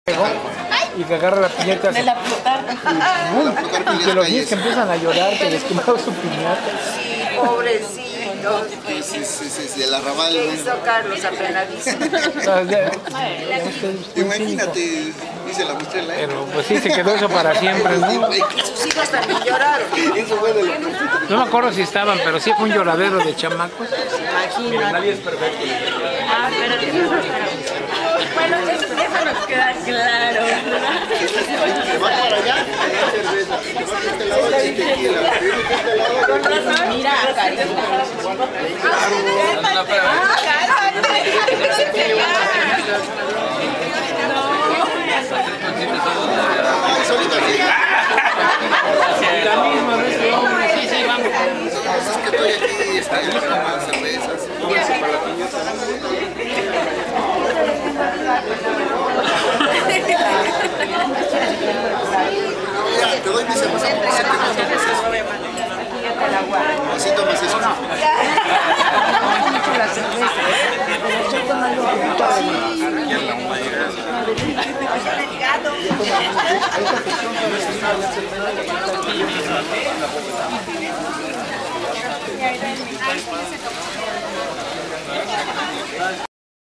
y que agarra la piñata De la plutarca. y que los niños que empiezan a llorar que les quemaron su piñata. Sí, pobrecito. Sí, el arrabal. ¿Qué hizo Carlos apenadísimo? Imagínate, dice la muestra. Pero pues sí, se quedó eso para siempre, ¿no? Sus hijos también lloraron. No me acuerdo si estaban, pero sí fue un lloradero de chamacos. Imagínate. Nadie es perfecto. Ah, espérate. Bueno, eso nos queda claro. Va para allá, cerveza. Este lado de tequila. Con razón. Mira, cariño. La misma vez que hombre, sí, vamos. Es que estoy aquí, está en las cervezas. Mira, te doy mi cerveza. Así tomas eso. Mucho la cerveza. Pero estoy tomando un poquito de